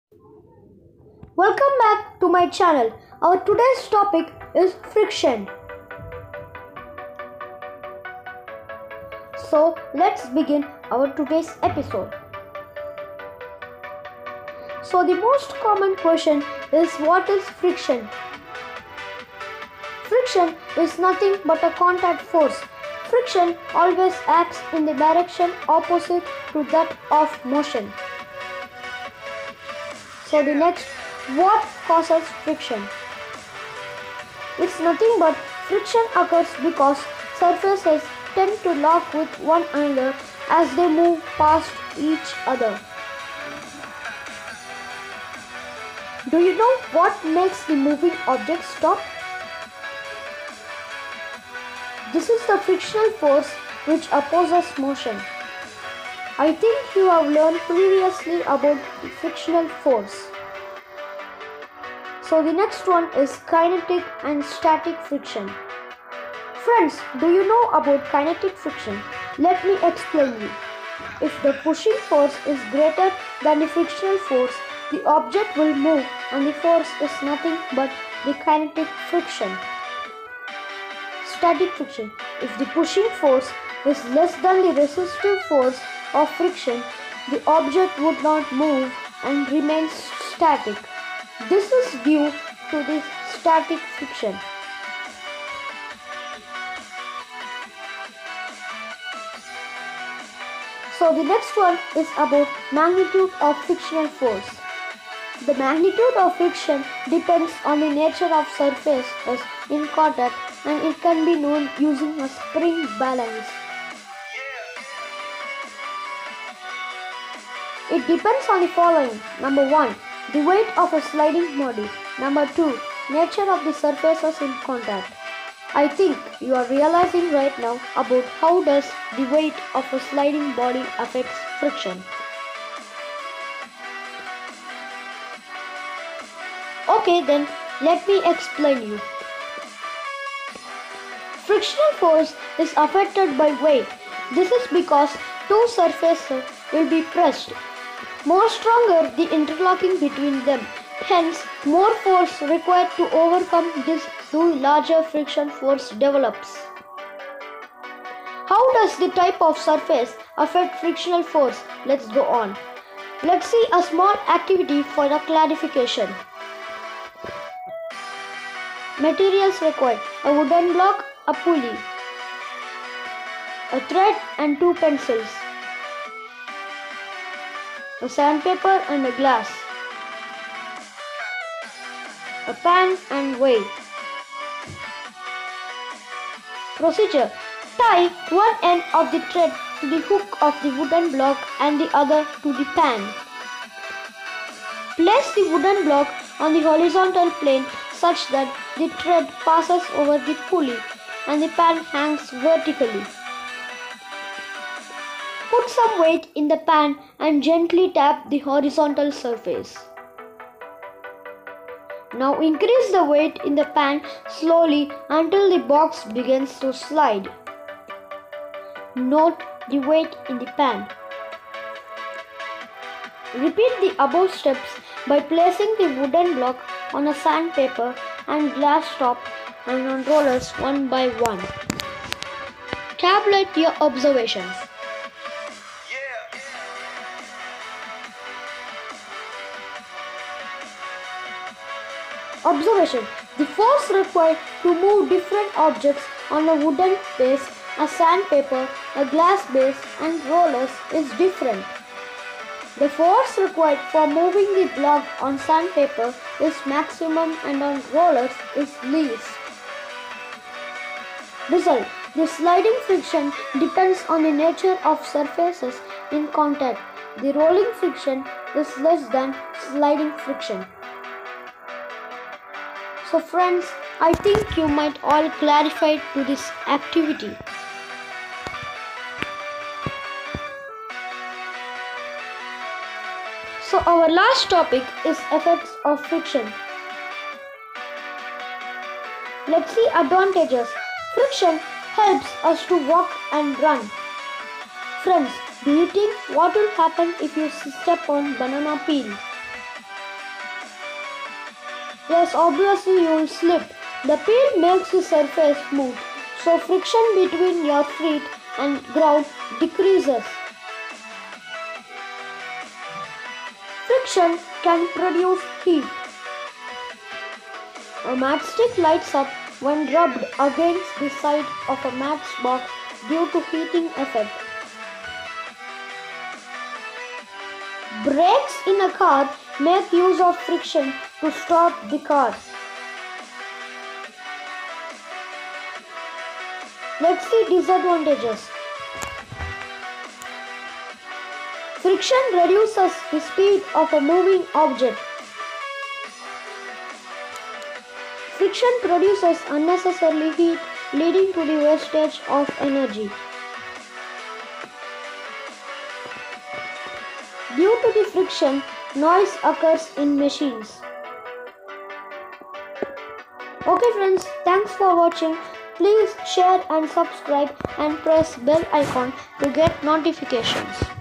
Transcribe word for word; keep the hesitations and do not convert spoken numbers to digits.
Welcome back to my channel. Our today's topic is friction. So let's begin our today's episode. So the most common question is, what is friction? Friction is nothing but a contact force. Friction always acts in the direction opposite to that of motion. So the next, what causes friction? It's nothing but friction occurs because surfaces tend to lock with one another as they move past each other. Do you know what makes the moving object stop? This is the frictional force which opposes motion. I think you have learned previously about the frictional force. So the next one is kinetic and static friction. Friends, do you know about kinetic friction? Let me explain you. If the pushing force is greater than the frictional force, the object will move and the force is nothing but the kinetic friction. Static friction. If the pushing force is less than the resistive force of friction, the object would not move and remains static. This is due to the static friction. So the next one is about magnitude of frictional force. The magnitude of friction depends on the nature of surface in contact, and it can be known using a spring balance. It depends on the following. Number one, the weight of a sliding body. Number two, nature of the surfaces in contact. I think you are realizing right now about how does the weight of a sliding body affects friction. Okay, then let me explain you. Frictional force is affected by weight. This is because two surfaces will be pressed. More stronger the interlocking between them. Hence, more force required to overcome this through larger friction force develops. How does the type of surface affect frictional force? Let's go on. Let's see a small activity for a clarification. Materials required: a wooden block, a pulley, a thread and two pencils, a sandpaper and a glass, a pan and weight. Procedure: tie one end of the thread to the hook of the wooden block and the other to the pan. Place the wooden block on the horizontal plane such that the thread passes over the pulley and the pan hangs vertically. Put some weight in the pan and gently tap the horizontal surface. Now increase the weight in the pan slowly until the box begins to slide. Note the weight in the pan. Repeat the above steps by placing the wooden block on a sandpaper and glass top and on rollers one by one. Tabulate your observations. Observation: the force required to move different objects on a wooden base, a sandpaper, a glass base and rollers is different. The force required for moving the block on sandpaper is maximum and on rollers is least. Result: the sliding friction depends on the nature of surfaces in contact. The rolling friction is less than sliding friction. So friends, I think you might all clarify to this activity. So our last topic is effects of friction. Let's see advantages. Friction helps us to walk and run. Friends, do you think what will happen if you step on banana peel? Yes, obviously you will slip. The peel makes the surface smooth, so friction between your feet and ground decreases. Friction can produce heat. A matchstick lights up when rubbed against the side of a matchbox due to heating effect. Brakes in a car make use of friction to stop the car. Let's see disadvantages. Friction reduces the speed of a moving object. Friction produces unnecessary heat, leading to the wastage of energy. Due to the friction, noise occurs in machines. Okay friends, thanks for watching. Please share and subscribe and press bell icon to get notifications.